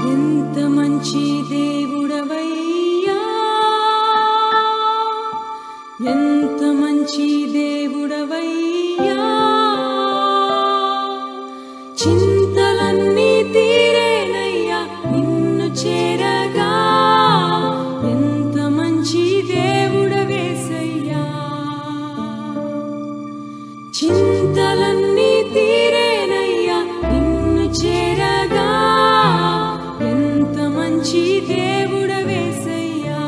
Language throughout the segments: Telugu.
ఎంత మంచి దేవుడవయ్యా, ఎంత మంచి దేవుడవయ్యా, చింతలన్నీ తీరేనయ్యా నిన్ను చేరగా. ఎంత మంచి దేవుడవేసయ్యా, చింతలన్నీ తీరేనయ్యా నిన్ను చేరగా. ఎంత మంచి దేవుడవేసయ్యా.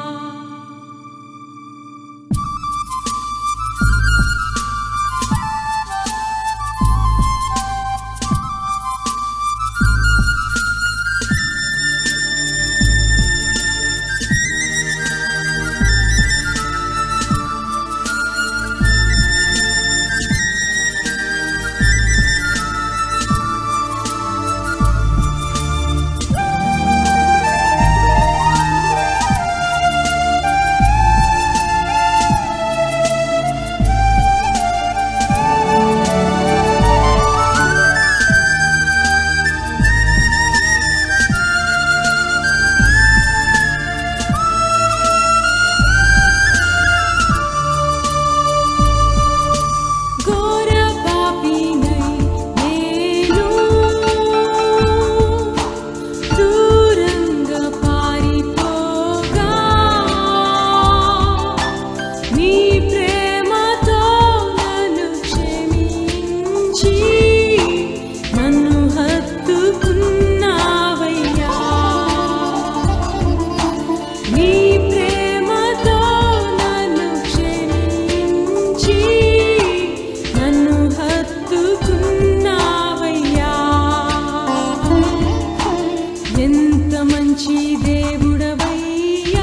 ఎంత మంచి దేవుడవయ్యా,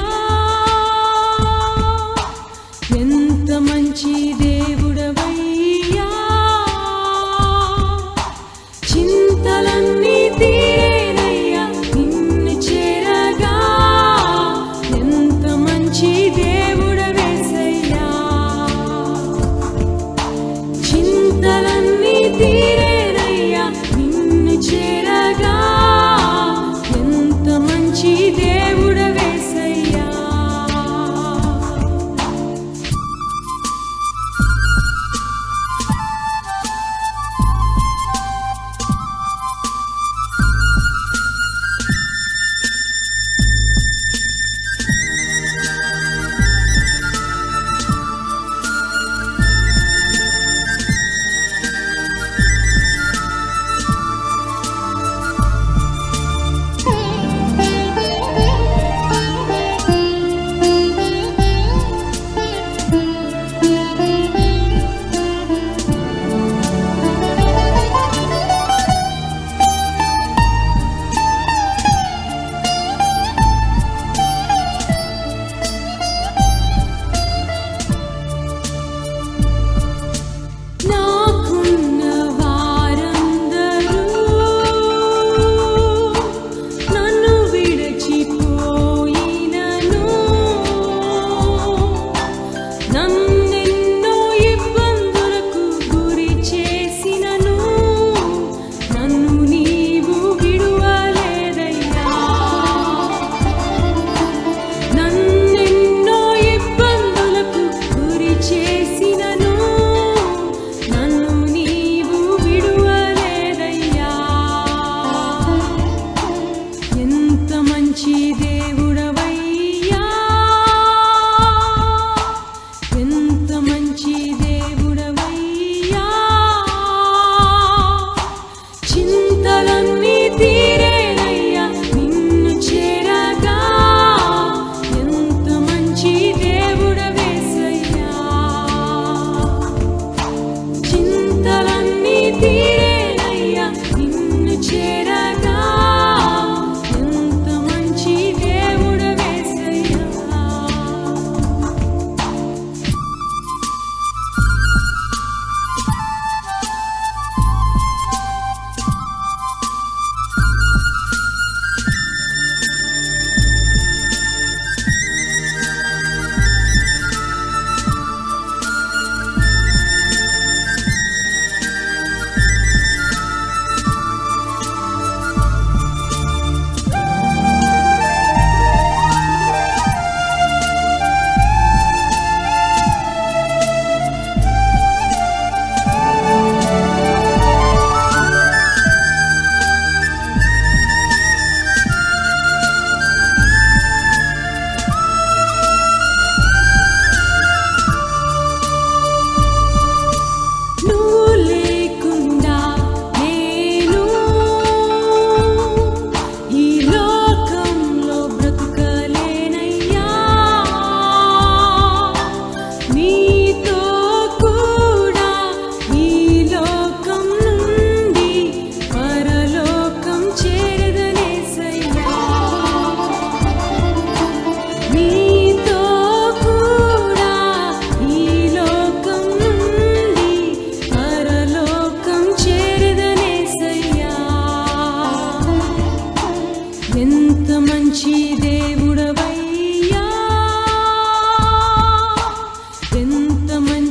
ఎంత మంచి దేవుడవయ్యా, చింతలన్నీ తీరేనయ్యా నిన్ను చేరగా. ఎంత మంచి దేవుడవేసయ్యా, చింతలన్నీ తీరేనయ్యా నిన్ను చేరగా. ఎంత మంచి దేవుడవేసయ్యా.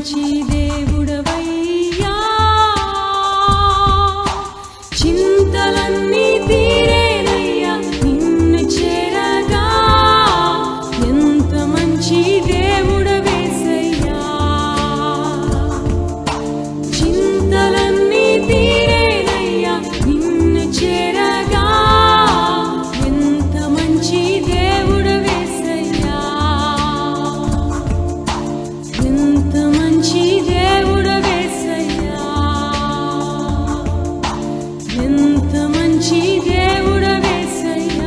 మంచి దేవుడవయ్యా చింతలన్నీ తీరేనయ్యా నిన్ను చేరగా ఎంత మంచి దేవుడవేసయ్యా చింతలన్నీ తీరేనయ్యా నిన్ను చేరగా ఎంత మంచి దేవుడవేసయ్యా ఎంత మంచి దేవుడవేసయ్యా ఎంత మంచి దేవుడవేసయ్యా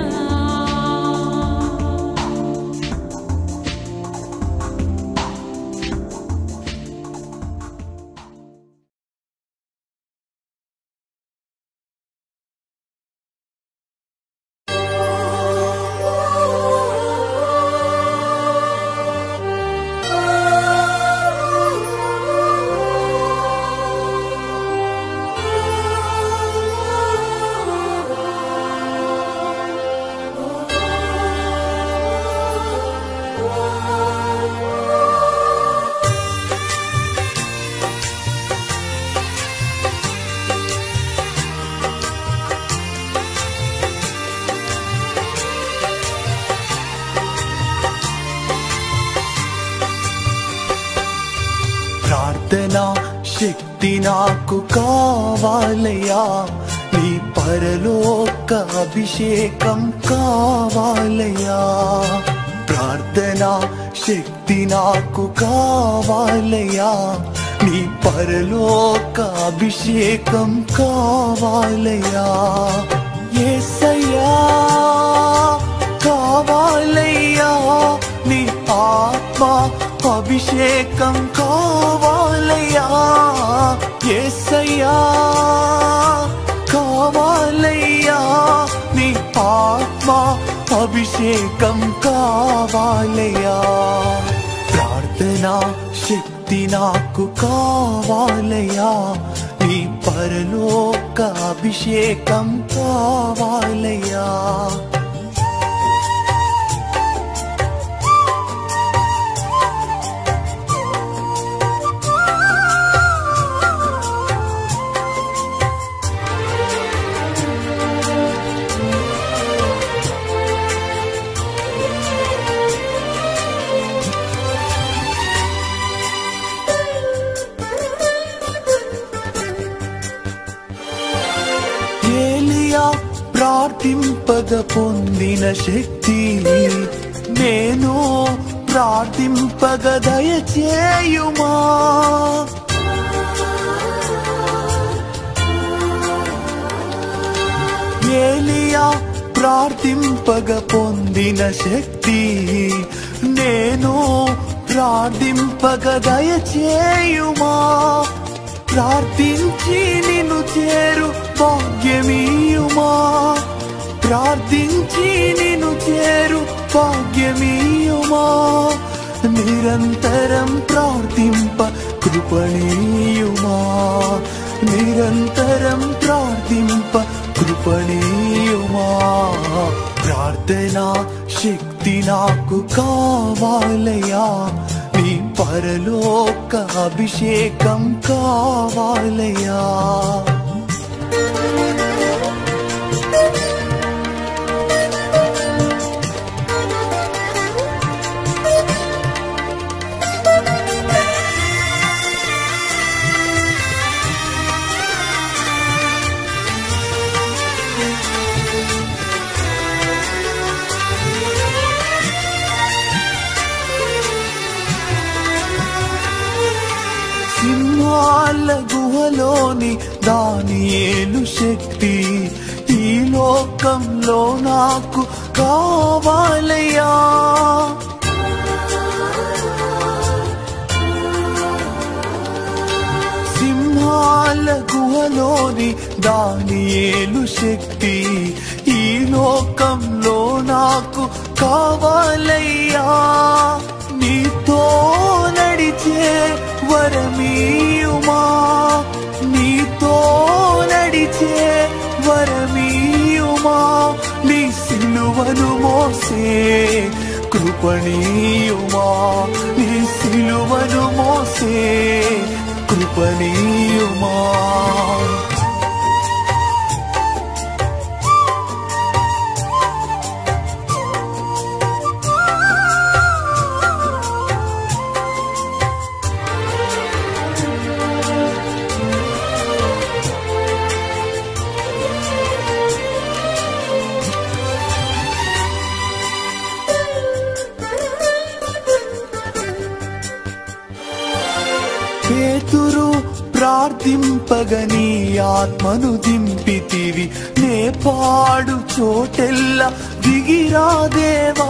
ప్రార్థనా శక్తి నాకు కావాలయ్యా నీ పరలోక అభిషేకం కావాలయ్యా ప్రార్థనా శక్తి నాకు కావాలయ్యా నీ పరలోక అభిషేకం కావాలయ్యా యేసయ్యా కావాలయ్యా నీ ఆత్మ అభిషేకం కావాలయ్యా యేసయ్యా కావాలయ్యా నీ ఆత్మ అభిషేకం కావాలయ్యా ప్రార్థనా శక్తి నాకు కావాలయ్యా నీ పరలోక అభిషేకం కావాలయ్యా ప్రార్థింపగ పొందిన శక్తి నేను ప్రార్థింపగ దయచేయుమా ఏలియా ప్రార్థింపగ పొందిన శక్తి నేను ప్రార్థింపగ దయచేయుమా ప్రార్థించి నిన్ను చేరు భాగ్యమీయుమా ప్రార్థించి నిన్ను చేరు భాగ్యమీయుమా నిరంతరం ప్రార్థింప కృపణీయుమా నిరంతరం ప్రార్థింప కృపణీయుమా ప్రార్థనా శక్తి నాకు కావాలయ్యా నీ పరలోక అభిషేకం కావాలయ్యా సింహాల గుహలోని దానియేలు శక్తి ఈ లోకంలో నాకు కావాలయ్యా సింహాల గుహలోని దానియేలు శక్తి ఈ లోకంలో నాకు కావాలయ్యా నీతో నడిచే వరమీయుమా నీతో నడిచే వరమీయుమా నీ సిలువను మోసే కృపణీయుమా నీ సిలువను మోసే పేతురు ప్రార్థింపగని ఆత్మను దింపితివి నే పాడు చోటెల్లా దిగిరా దేవా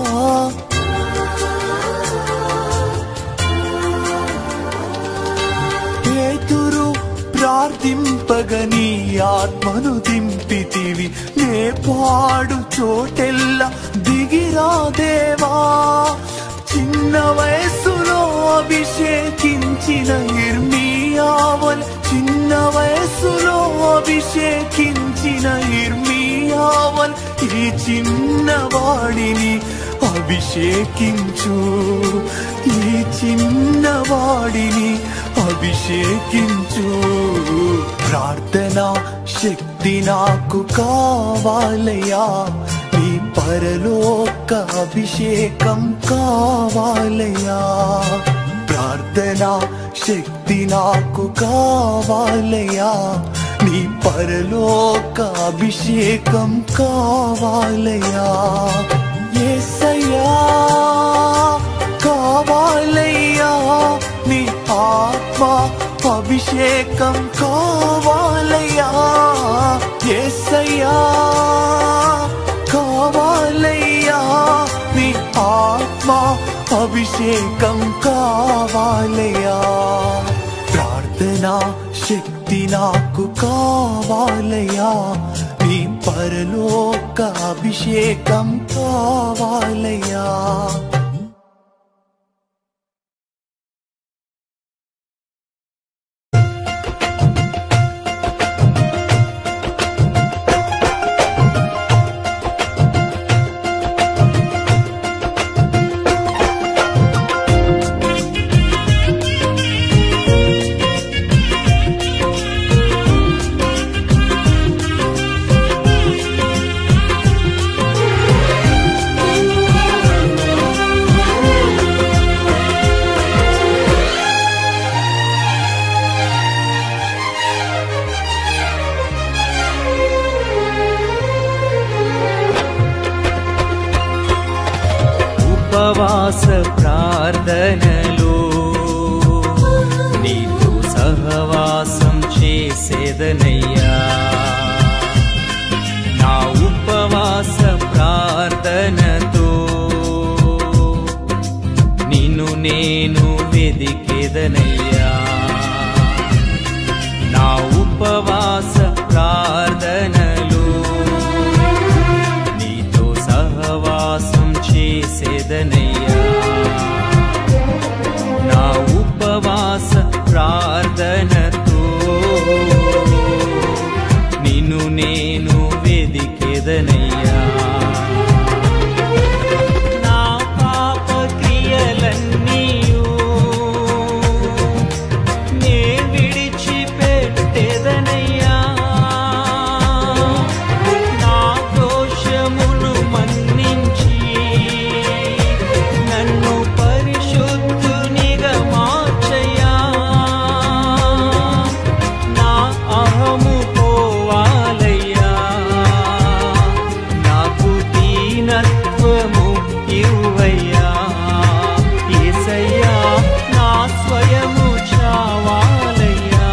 పేతురు ప్రార్థింపగని ఆత్మను దింపితివి నే పాడు చోటెల్లా దిగిరా దేవా చిన్న వయస్సులో అభిషేకించిన ఇర్మియావల్ చిన్న వయస్సులో అభిషేకించిన ఇర్మియావల్ ఈ చిన్నవాడిని అభిషేకించు ఈ చిన్నవాడిని అభిషేకించు ప్రార్థన శక్తి నాకు కావాలయ్యా నీ పరలోక అభిషేకం కావాలయ్యా ప్రార్థన శక్తి నాకు కావాలయ్యా నీ పరలోక అభిషేకం కావాలయ్యా యేసయ్యా కావాలయ్యా నీ ఆత్మ అభిషేకం కావాలయ్యా యేసయ్యా కావాలయ్యా నీ ఆత్మ అభిషేకం కావాలయ్యా ప్రార్థనా శక్తి నాకు కావాలయ్యా నీ పరలోక అభిషేకం కావాలయ్యా ఉపవాస ప్రార్థనలో నీతో సహవాసం చేసేదనయ్యా నా ఉపవాస ప్రార్థనతో నిన్ను నేను వెదికేదనయ్యా నా ఉపవాస ప్రార్థనలో నీతో సహవాసం చేసేదనయ్యా నా ఉపవాస ప్రార్థనతో నిన్ను నేను వెదికేదనయ్యా నా పాప క్రియలన్నీయు నే విడిచిపెట్టేదనయ్యా నా దోషమును మన్నించి నన్ను పరిశుద్ధునిగా మార్చయ్యా నా అహము పోవాలయ్యా నాకు దీనత్వము ఇవ్వయ్యా యేసయ్యా నా స్వయము చావాలయ్యా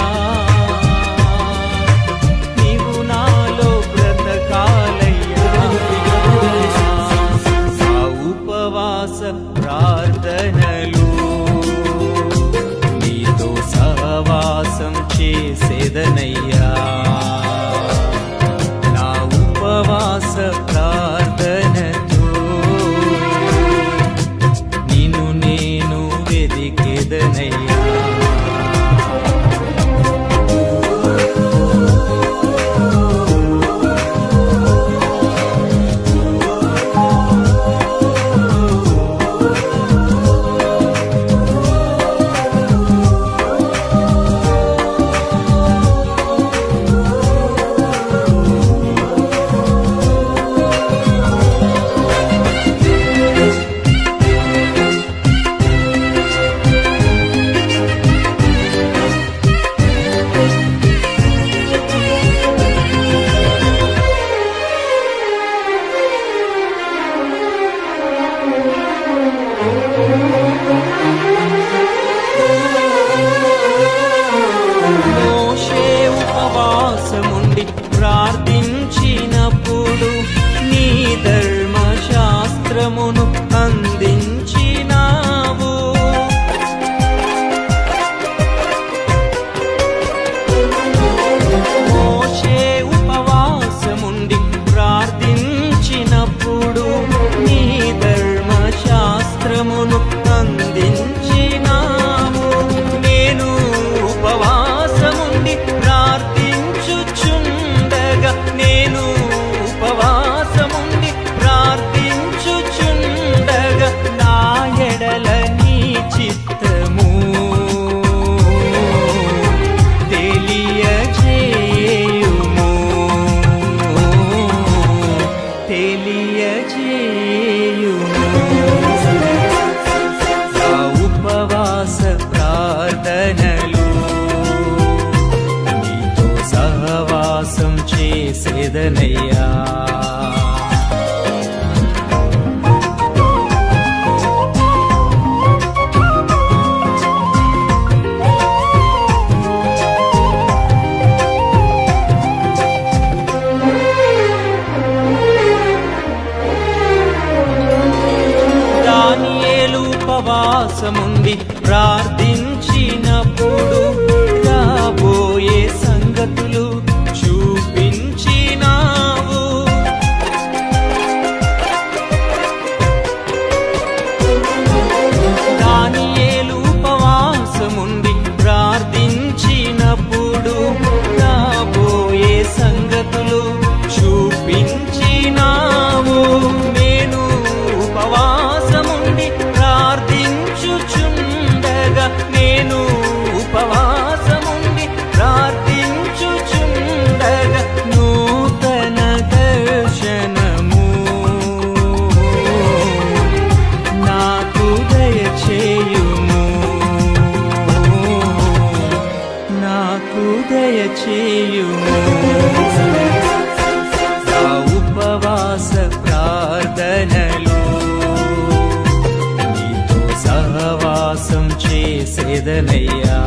నీవు నాలో బ్రతకాలయ్యా నా ఉపవాస ప్రార్థనలు నీతో సహవాసం చేసేదనయ్యా నా ఉపవాస ప్రార్థనతో నిన్ను నేను వెదికేదనయ్యా చేసేదనయ్యా. దానియేలు ఉపవాసముండి ప్రార్థించినప్పుడు రాబోయే సంగతులు చూపించినావు. దానియేలు ఉపవాసముండి ప్రార్థించినప్పుడు రాబోయే సంగతులు చూపించినావు. నేను ఉపవాసముండి ప్రార్థించుచుండగా నేను ఉపవాసముండి ప్రార్థించుచుండగా నూతన దర్శనము నాకు దయచేయుము, నాకు దయచేయుము. నా ఉపవాస ప్రార్థనలు నీతో సహవాసం చేసేదనయ్యా.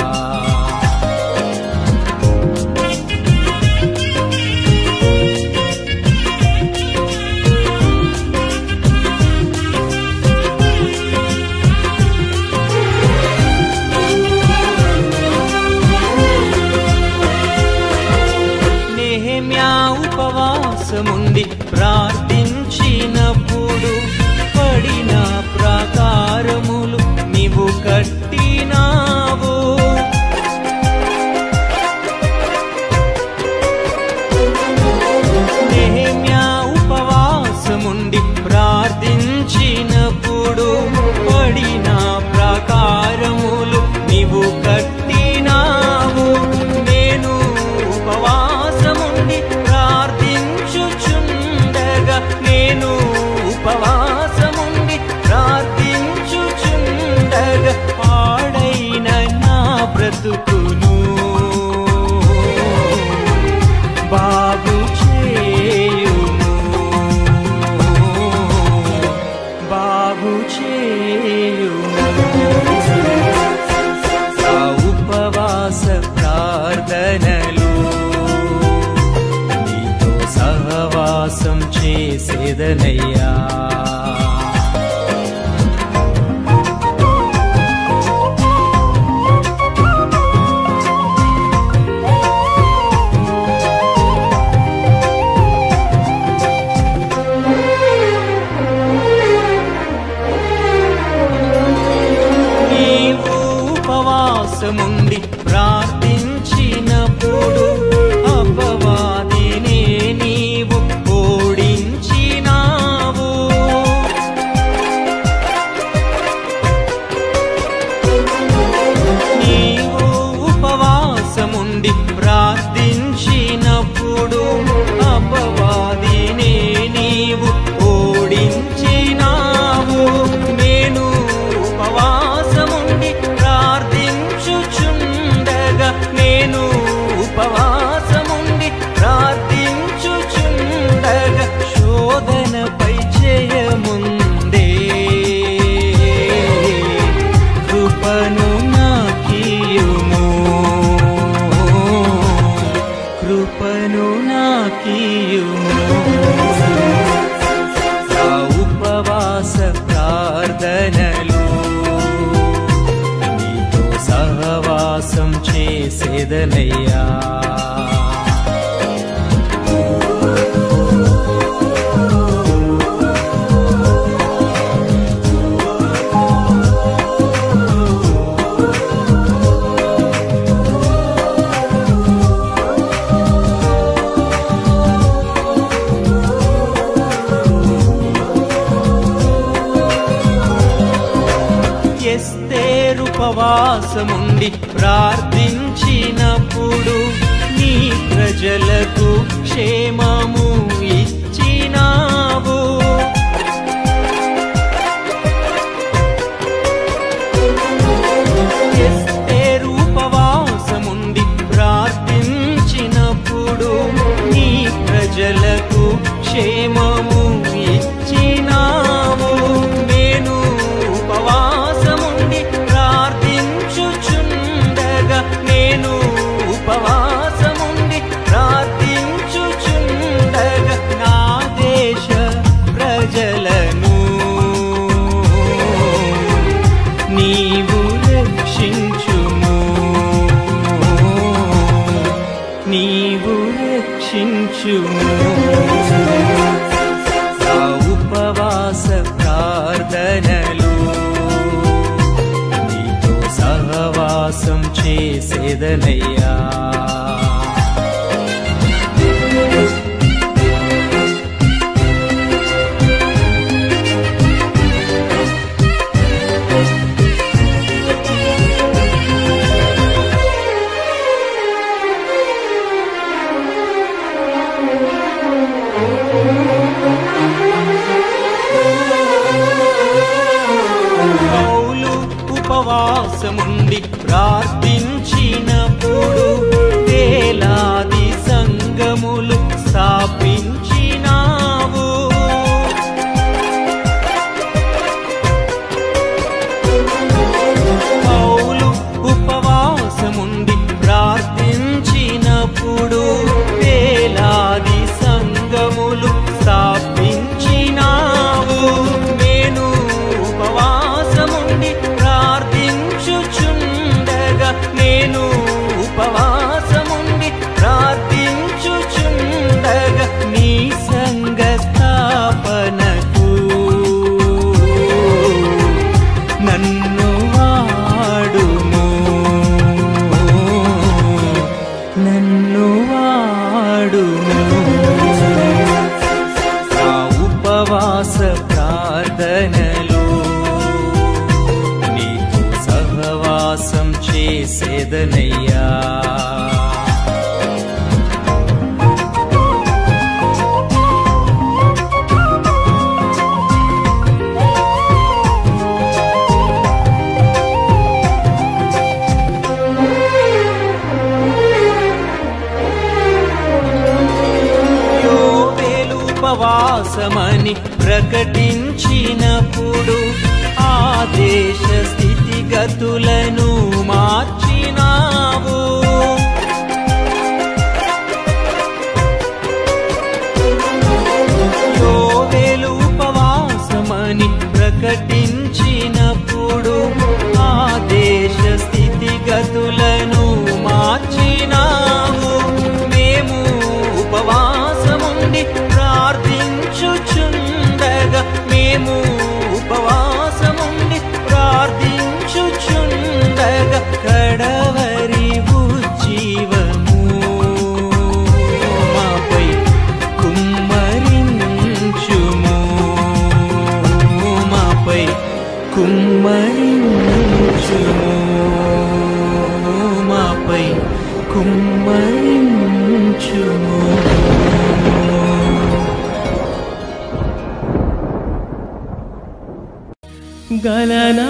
నెహెమ్యా ఉపవాసముండి ప్రార్థించినప్పుడు పడిన ప్రాకారములు నీవు కట్టినావు. నెహెమ్యా ఉపవాసముండి ప్రార్థించినప్పుడు పడిన ప్రాకారములు నీవు కట్టినావు. నేను ఉపవాసముండి ప్రార్థించుచుండగా నేను ఉపవాసముండి ప్రార్థించుచుండగా పాడైన నా బ్రతుకును బాగు చేయుము, బాగు చేయుము. నా ఉపవాస ప్రార్థనలు నీతో సహవాసం చేసేదనయ్యా. నీవు ఉపవాసముండి ప్రార్థించినప్పుడు అపవాదినే నీవు ఓడించినావు. నీవు ఉపవాసముండి ప్రార్థించినప్పుడు అపవాదినే నీవు ఓడించినావు. నేను ఉపవాసముండి ప్రార్థించుచుండగా నేను ఉపవాసముండి ప్రార్థించుచుండగా శోధనపై జయముందే కృపను నాకియుము, కృపను నాకియుము. నా ఉపవాస ప్రార్థనలు నీతో సహవాసం చేసేదనయ్యా. ఎస్తేరు ఉపవాసముండి ప్రార్థించినప్పుడు నీ ప్రజలకు క్షేమము ఇచ్చినావు. ఎస్తేరు ఉపవాసముండి ప్రార్థించినప్పుడు నా ఉపవాస ప్రార్థనలు నీతో సహవాసం చేసేదనయ్యా. ఉపవాసముండి ప్రార్థించినప్పుడు వేలాది సంఘములు స్థాపించినావు. పౌలు ఉపవాసముండి ప్రార్థించినప్పుడు వేలాది సంఘములు స్థాపించినావు. నేను ఉపవాసముండి ప్రార్థించుచుండగా నేను ఉపవాసముండి ప్రార్థించుచుండగా నీ సంగ స్థాపనకు నన్ను వాడుము, నన్ను వాడుము. నా ఉపవాస ప్రార్థనలు సహవాసం చేసేదనయ్యా. యోవేలు ఉపవాసమని ప్రకటించినప్పుడు ఆ దేశ స్థితిగతులను మార్చినావు. యోవేలు ఉపవాసమని ప్రకటించినప్పుడు ఆ దేశ స్థితిగతులను మార్చినావు. మేము ఉపవాసముండి ప్రార్థించుచుండగా మేము ఉపవాసముండి ప్రార్థించుచుండగా కడవరి ఉజ్జీవము మాపై కుమ్మరించుము, మాపై కుమ్మరించుము, మాపై కుమ్మరించుము. గలనా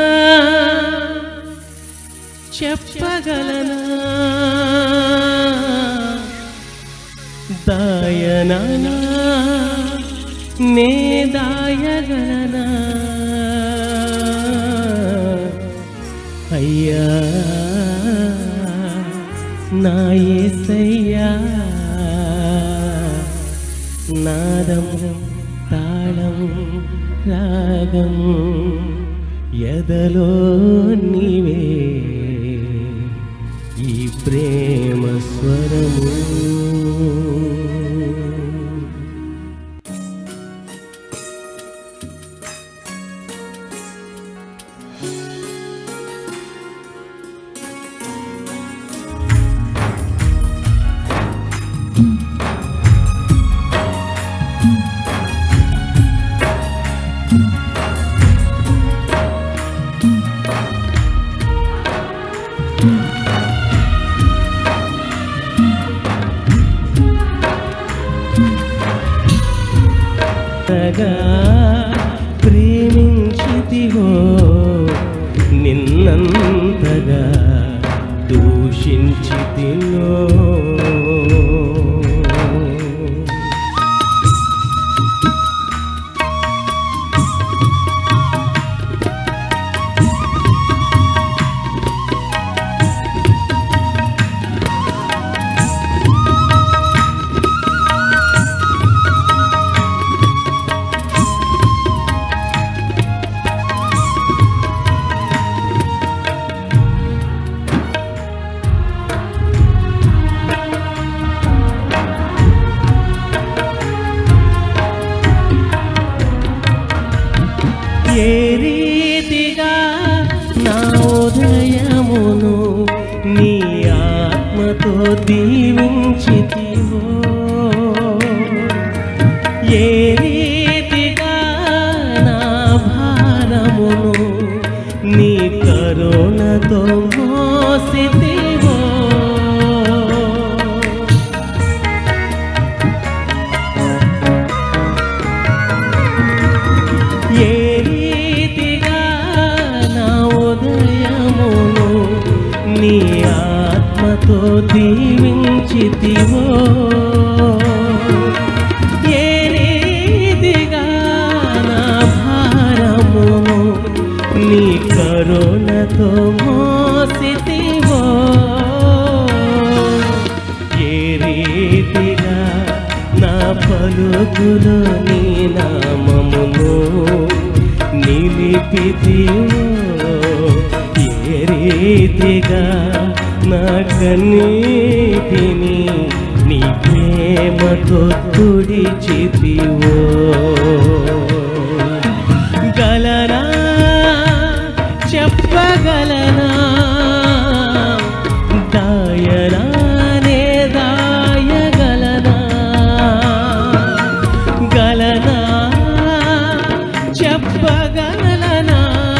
చెప్పగలనా దాయనా నే దాయగలనా అయ్యా నా యేసయ్యా. నాదం తాళం రాగం ఎదలో నీవే ఈ ప్రేమ స్వరము. ప్రేమించితివో నిన్నంతగా దూషించితినో ప్రేమతో దీవించితివో ఏ రీతిగా నా భారమును నీ కరుణతో మోసితివో ఏ రీతిగా నా పలుకులో నీ నామమును నిలిపితివో ఏ రీతిగా నా కన్నీటిని నీ ప్రేమతో తుడిచితివో గలనా చెప్పగలనా దాయనానే దాయగలనా గలనా చెప్పగలనా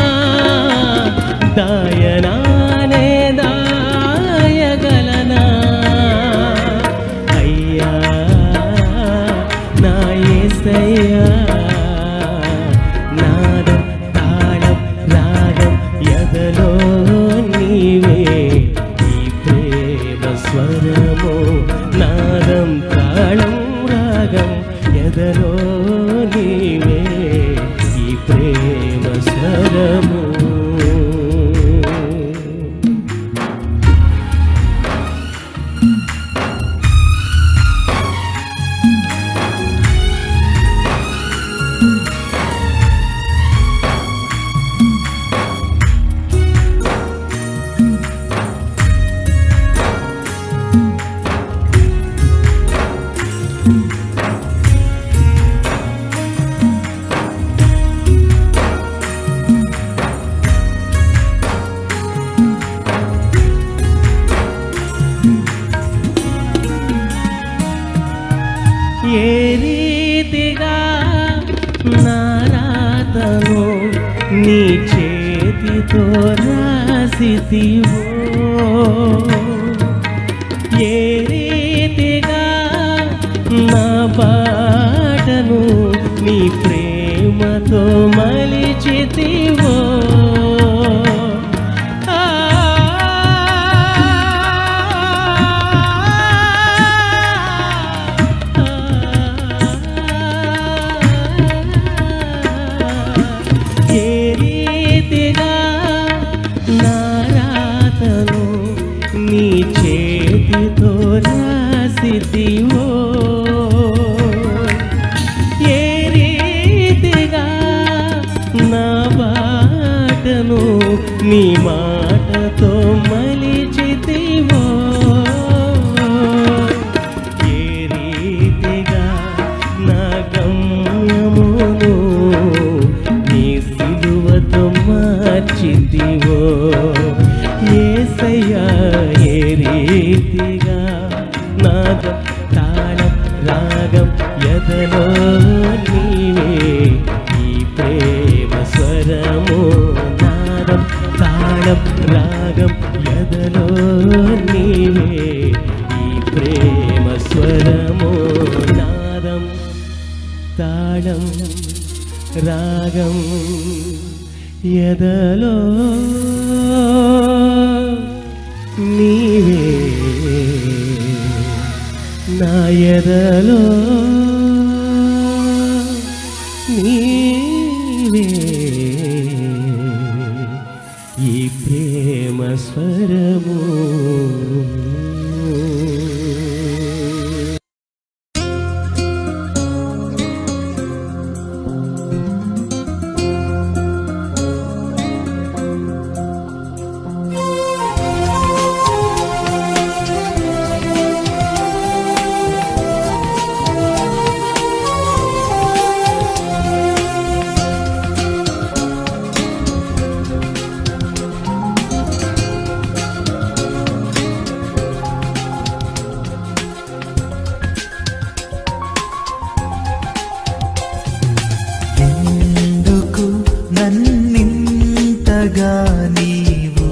దాయనానే దాయగలనా అయ్యా నా యేసయ్యా నాదం తాళం రాగం ఎదలో నీవే ఈ ప్రేమ స్వరము నాదం తాళం రాగం ఎదలో నీవే ఈ ప్రేమ స్వరము ఏ రీతిగా నా రాతను నీ చేతితో రాసితివో ఏ రీతిగా నా పాటను నీ ప్రేమతో మలిచితివో నీ చేతితో రాసితివో ఏ రీతిగా నా బాటను నీ మాటతో మలిచితివో ఏ రీతిగా నా గమ్యమును నీ సిలువతో మార్చితివో యేసయ్యా ఏ రీతిగా నాదం తాళం రాగం ఎదలో నీవే ఈ ప్రేమ స్వరము నాదం తాళం రాగం ఎదలో నీవే ఈ ప్రేమ స్వరము నాదం తాళం రాగం ఎదలో నీవే నా ఎదలో నీవే ఈ ప్రేమ స్వరము నన్నింతగా నీవు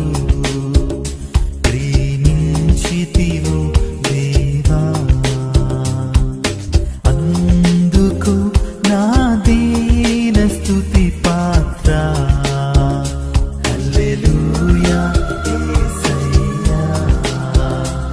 ప్రేమించితివో దేవా అందుకు నా దీన స్తుతి పాత్ర హల్లెలూయా యేసయ్యా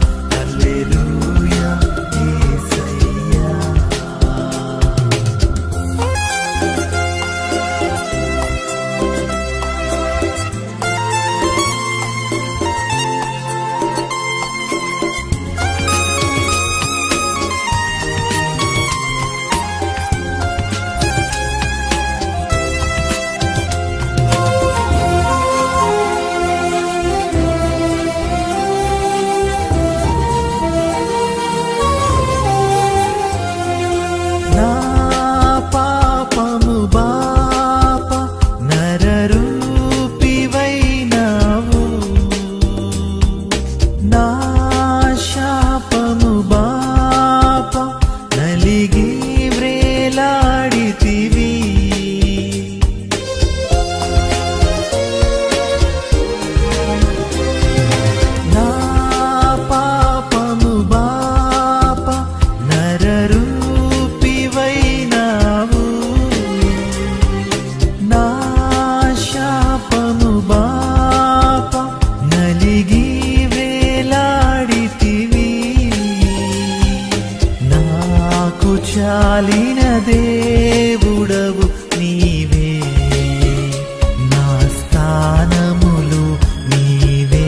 చాలిన దేవుడవు నీవే, నా స్థానములు నీవే.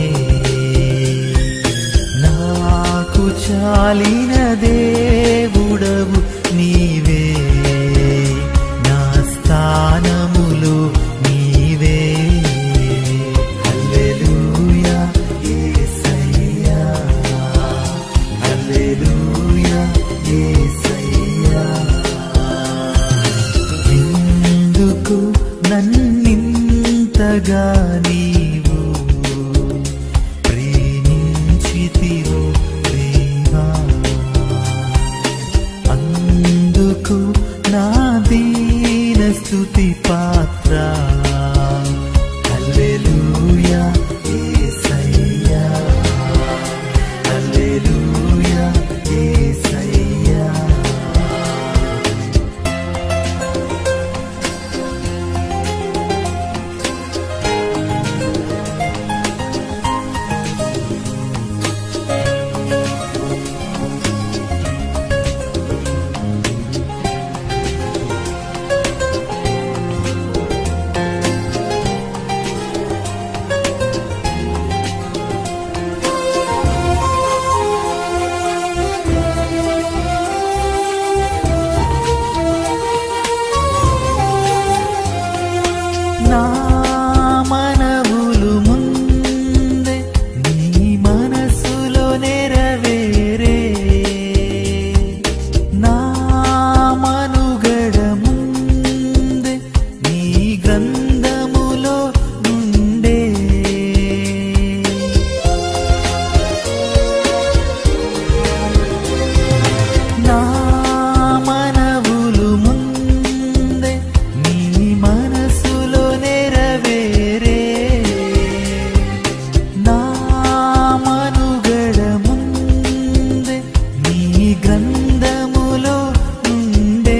నాకు చాలిన దేవుడవు నీవే, నా స్థానములు నీవే. హల్లెలూయా యేసయ్యా, హల్లెలూయా యేసయ్యా. ఎందుకు నన్నింతగా నీవు ప్రేమించితివో దేవా, అందుకు నా దీన స్తుతి పాత్ర. హల్లెలూయా యేసయ్యా, హల్లెలూయా యేసయ్యా. నా మనవులు ముందే నీ మనసులో నెరవేరే, నా మనుగడ ముందే నీ గ్రంథములో నుండే. నా మనవులు ముందే నీ మనసులో నెరవేరే, నా మనుగడ ముందే నీ గ్రంథములో నుండే.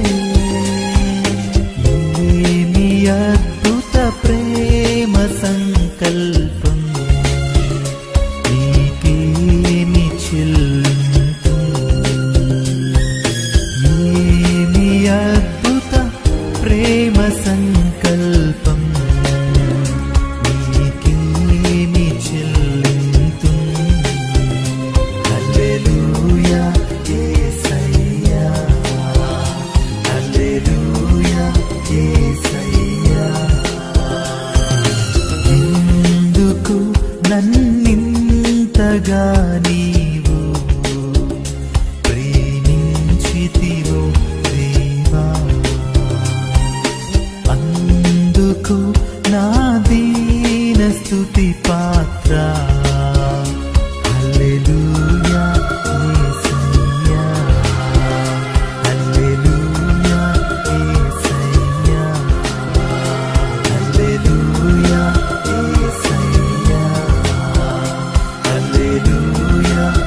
ఏమి అద్భుత ప్రేమ సంకల్పం, నీకేమి చెల్లింపు. ఏమి అద్భుత ప్రేమ సంకల్పం, నీకేమి చెల్లింతు. హల్లెలూయా యేసయ్యా, హల్లెలూయా యేసయ్యా. ఎందుకు నన్నింతగా నీవు ప్రేమించితివో దేవా, అందుకు నా దీన స్తుతి పాత్ర. హల్లెలూయా యేసయ్యా, హల్లెలూయా యేసయ్యా, హల్లెలూయా యేసయ్యా, హల్లెలూయా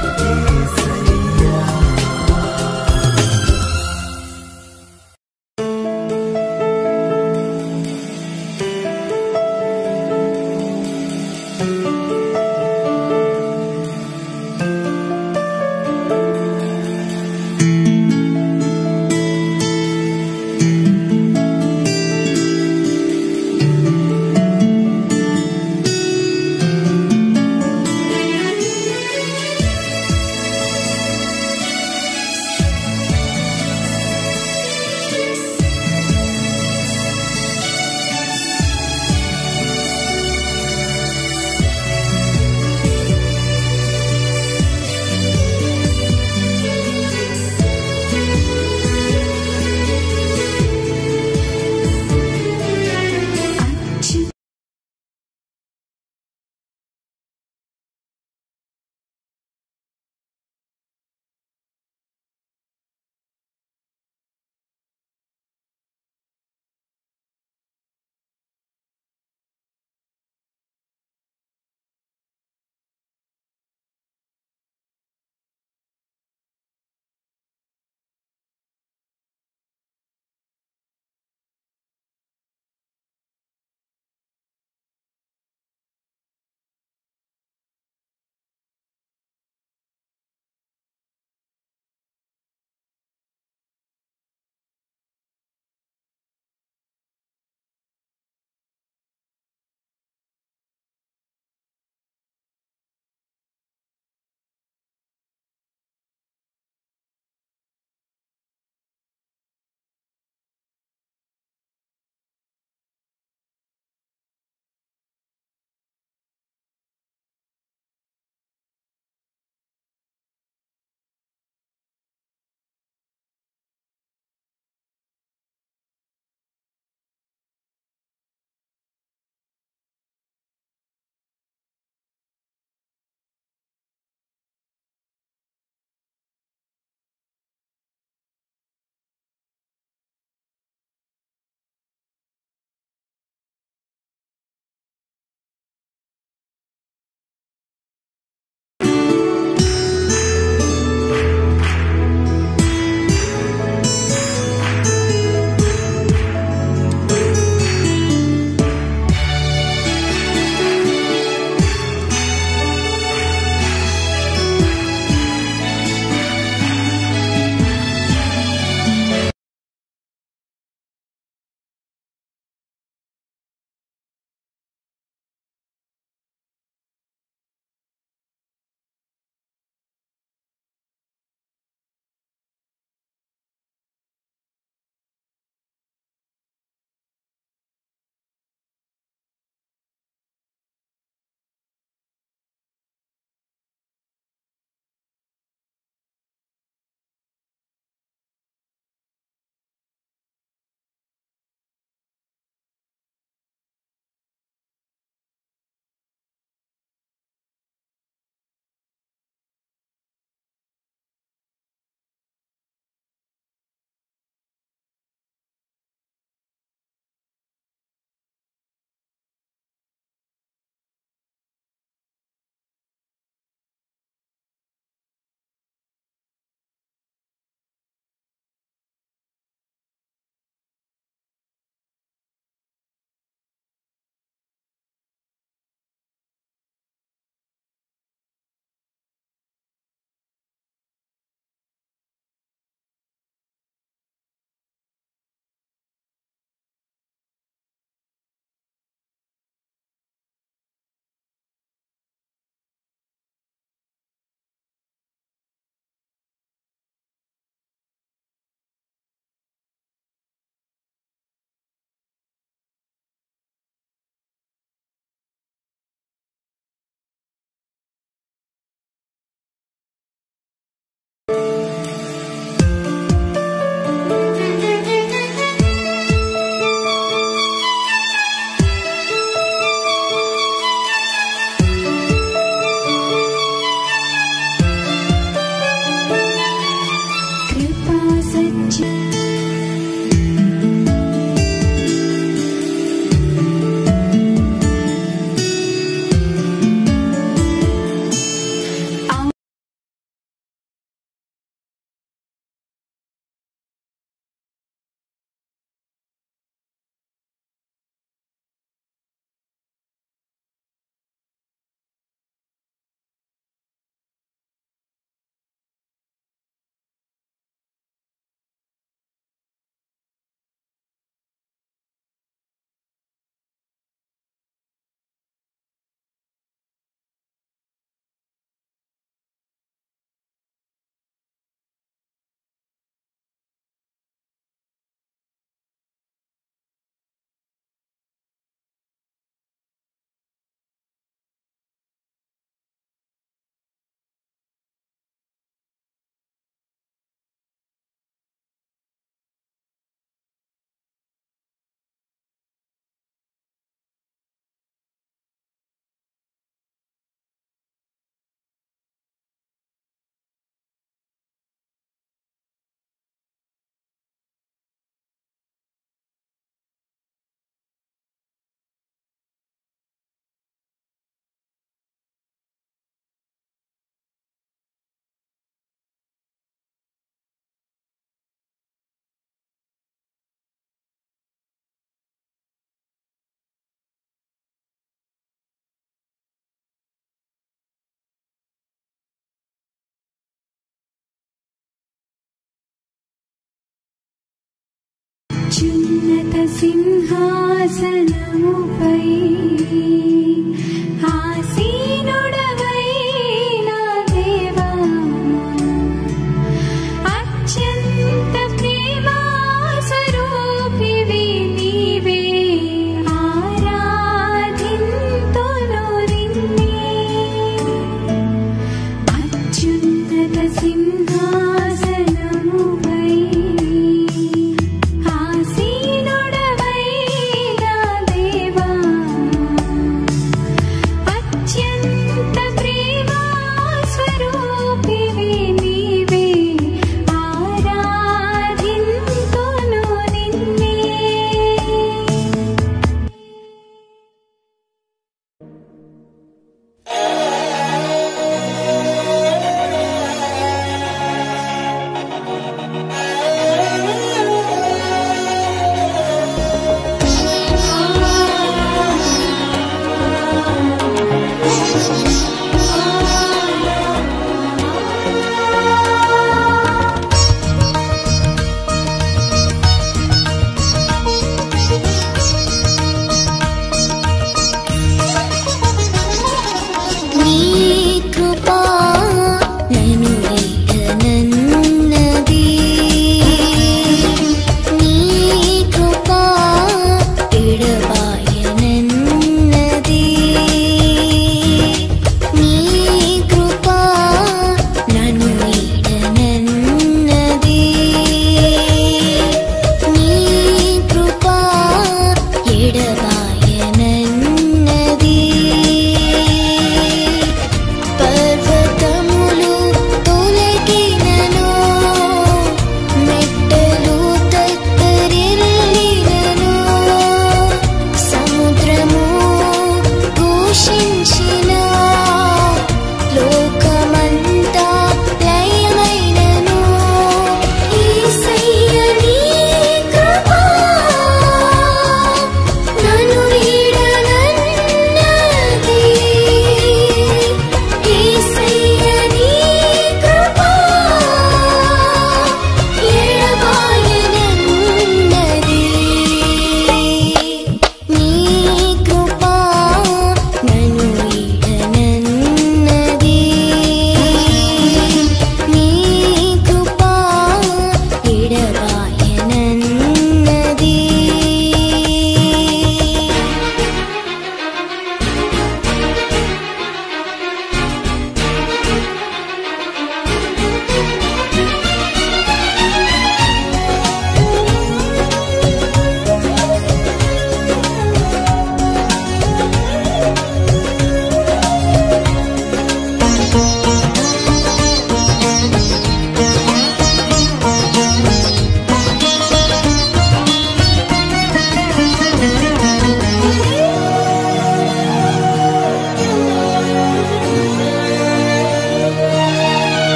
అత్యున్నత సింహాసనముపై